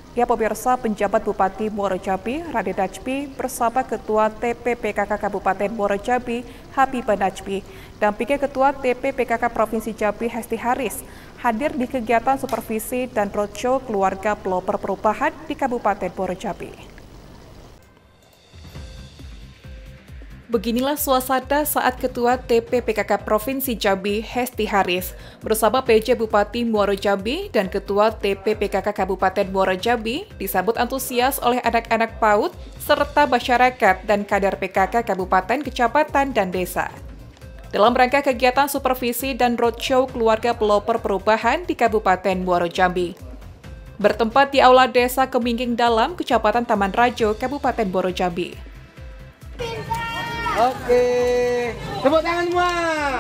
Ya pemirsa, penjabat Bupati Muaro Jambi, Raden Najmi, bersama Ketua TPPKK Kabupaten Muaro Jambi, Habibah Najmi, dampingi Ketua TPPKK Provinsi Jambi, Hesti Haris, hadir di kegiatan supervisi dan roadshow keluarga pelopor perubahan di Kabupaten Muaro Jambi. Beginilah suasana saat Ketua TPPKK Provinsi Jambi, Hesti Haris, bersama PJ Bupati Muaro Jambi dan Ketua TPPKK Kabupaten Muaro Jambi disambut antusias oleh anak-anak PAUD serta masyarakat dan kader PKK Kabupaten, Kecamatan, dan Desa. Dalam rangka kegiatan supervisi dan roadshow keluarga pelopor perubahan di Kabupaten Muaro Jambi. Bertempat di Aula Desa Kemingging Dalam, Kecamatan Taman Rajo, Kabupaten Muaro Jambi. Oke, tepuk tangan semua.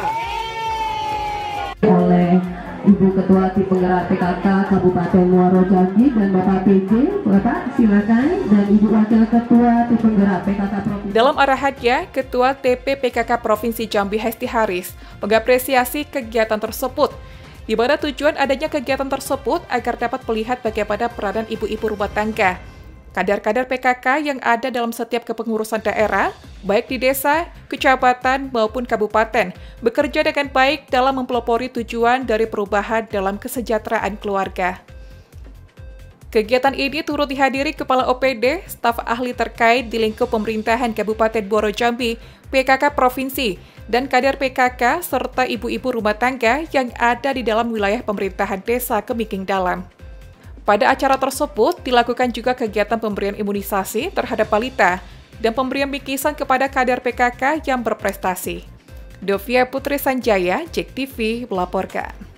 Oleh Ibu Ketua Tim Penggerak PKK Kabupaten Muaro Jambi dan Bapak PJ, Bapak silakan, dan Ibu Wakil Ketua Tim Penggerak PKK Provinsi. Dalam arahannya, Ketua TPPKK Provinsi Jambi Hesti Haris mengapresiasi kegiatan tersebut, di mana tujuan adanya kegiatan tersebut agar dapat melihat bagaimana peranan ibu-ibu rumah tangga, kader-kader PKK yang ada dalam setiap kepengurusan daerah, baik di desa, kecamatan, maupun kabupaten, bekerja dengan baik dalam mempelopori tujuan dari perubahan dalam kesejahteraan keluarga. Kegiatan ini turut dihadiri Kepala OPD, staf ahli terkait di lingkup pemerintahan Kabupaten Muaro Jambi, PKK Provinsi, dan kader PKK, serta ibu-ibu rumah tangga yang ada di dalam wilayah pemerintahan Desa Kemingging Dalam. Pada acara tersebut, dilakukan juga kegiatan pemberian imunisasi terhadap balita dan pemberian bingkisan kepada kader PKK yang berprestasi. Dovia Putri Sanjaya, JEK TV, melaporkan.